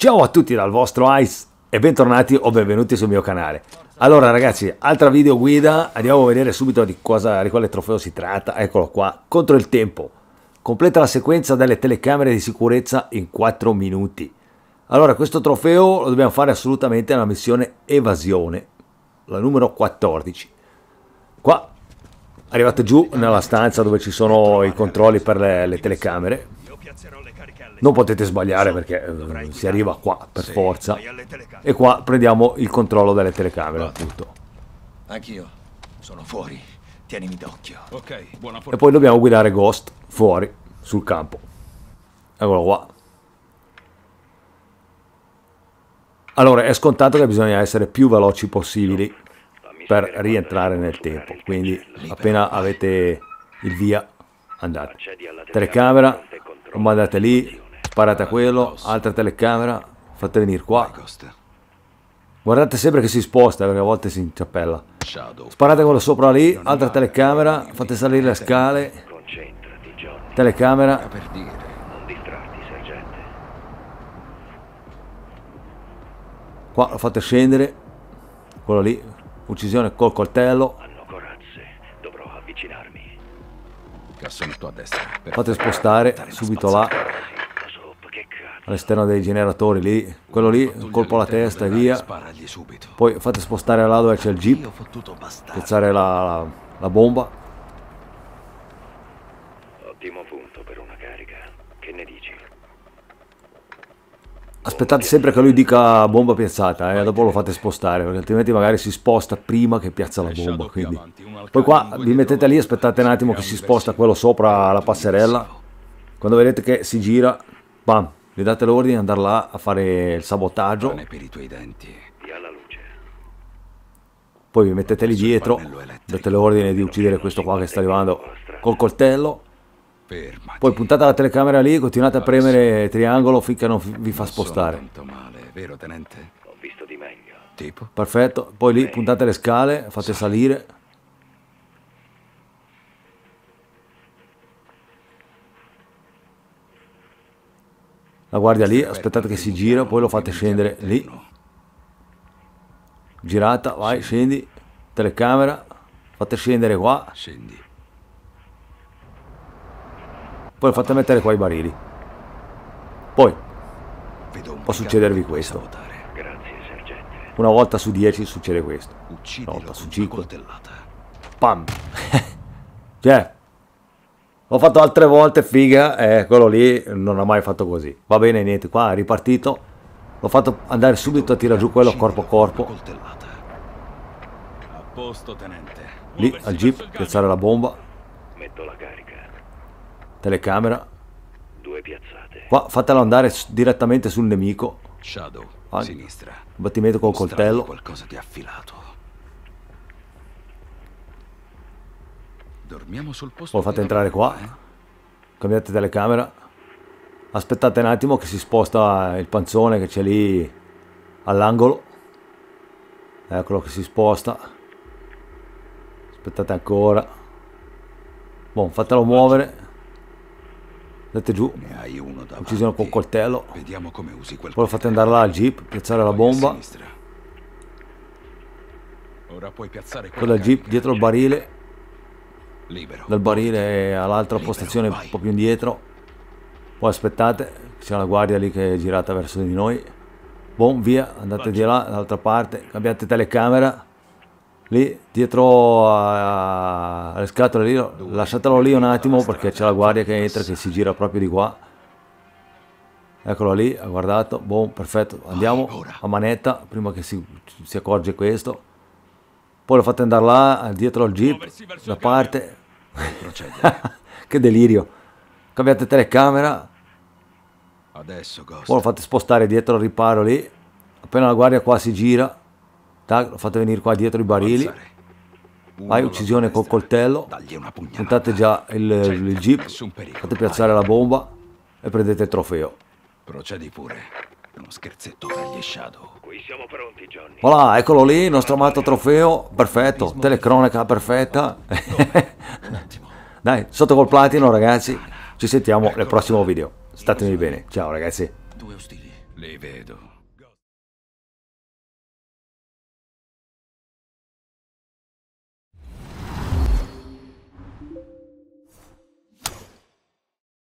Ciao a tutti dal vostro Ice e bentornati o benvenuti sul mio canale. Allora ragazzi, altra video guida, andiamo a vedere subito di quale trofeo si tratta. Eccolo qua, contro il tempo. Completa la sequenza delle telecamere di sicurezza in 4 minuti. Allora, questo trofeo lo dobbiamo fare assolutamente nella missione evasione, la numero 14. Qua arrivate giù nella stanza dove ci sono i controlli per le telecamere. Non potete sbagliare perché si arriva qua per forza. E qua prendiamo il controllo delle telecamere, appunto. Anch'io sono fuori, tienimi d'occhio. Ok, buona E poi dobbiamo guidare Ghost fuori, sul campo. Eccolo qua. Allora, è scontato che bisogna essere più veloci possibili per rientrare nel tempo. Quindi, appena avete il via, andate. Telecamera, andate lì, sparate a quello, altra telecamera, fate venire qua. Guardate sempre che si sposta, perché a volte si inciappella. Sparate quello sopra lì, altra telecamera, fate salire le scale. Telecamera. Qua lo fate scendere. Quello lì, uccisione col coltello. Hanno corazze, dovrò avvicinarmi. Cassonetto a destra. Fate spostare subito là, all'esterno dei generatori lì. Quello lì, un colpo alla testa e via. Sparagli subito. Poi fate spostare là dove c'è il jeep, piazzare la bomba. Ottimo punto per una carica. Che ne dici? Aspettate sempre che lui dica bomba piazzata, dopo lo fate spostare, perché altrimenti magari si sposta prima che piazza la bomba. Quindi. Poi qua vi mettete lì, aspettate un attimo che si sposta quello sopra la passerella. Quando vedete che si gira, bam, gli date l'ordine di andare là a fare il sabotaggio. Per i tuoi denti. Via la luce. Poi vi mettete lì dietro, date l'ordine di uccidere questo qua che sta arrivando col coltello. Fermati. Poi puntate la telecamera lì, continuate a premere triangolo finché non vi fa spostare. Tanto male, vero tenente? Ho visto di meglio. Tipo? Perfetto, poi lì puntate le scale, fate salire. La guardia lì, aspettate che si gira, poi lo fate scendere lì. Girata, vai, scendi. Telecamera, fate scendere qua. Scendi. Poi lo fate mettere qua i barili. Poi Vedo un può succedervi peccato che puoi questo. sabotare. Grazie, sergente. Una volta su 10 succede questo. Uccidilo Una volta su con una 5. coltellata. Pam! Cioè, l'ho fatto altre volte, figa, quello lì non ha mai fatto così. Va bene, niente, qua è ripartito. L'ho fatto andare subito a tirare giù quello corpo a corpo. Coltellata. A posto, tenente. Lì al jeep, piazzare la bomba. Metto la carica. Telecamera. 2 piazzate. Qua fatelo andare direttamente sul nemico. Shadow, Ah, sinistra. Battimento col Mostrargli coltello. qualcosa di affilato. Dormiamo sul posto. Poi lo fate di entrare lavoro, qua. Cambiate telecamera. Aspettate un attimo che si sposta il panzone che c'è lì all'angolo. Eccolo che si sposta. Aspettate ancora. Boh, fatelo muovere. Andate giù. Ne hai uno davanti. Uccisione col coltello. Vediamo come usi quel Poi lo fate andare là al jeep, piazzare la Poi a bomba. sinistra. Ora puoi piazzare Poi dal jeep dietro il barile. Libero. Dal barile all'altra postazione un po' più indietro. Poi aspettate, c'è la guardia lì che è girata verso di noi. Boom, via, andate di là, dall'altra parte, cambiate telecamera. Lì, dietro alle scatole lì, lasciatelo lì un attimo perché c'è la guardia che entra, che si gira proprio di qua. Eccolo lì, ha guardato, boom, perfetto. Andiamo a manetta, prima che si accorge questo. Poi lo fate andare là, dietro al jeep, da parte. Che delirio. Cambiate telecamera. Adesso Ghost. Poi lo fate spostare dietro al riparo lì. Appena la guardia qua si gira, tac, lo fate venire qua dietro i barili. Avanzare. Uno Vai, alla uccisione tua col destra. coltello. Dagli una pugnalata. Puntate già il jeep. Nessun pericolo. Fate piazzare la bomba e prendete il trofeo. Procedi pure. Uno scherzetto per gli Shadow. Qui siamo pronti, Johnny. Voilà, eccolo lì, il nostro amato trofeo. Perfetto, telecronaca perfetta. Un attimo. Dai, sotto col platino ragazzi. Ci sentiamo nel prossimo video. Statemi bene. Ciao ragazzi. Due ostili. Li vedo.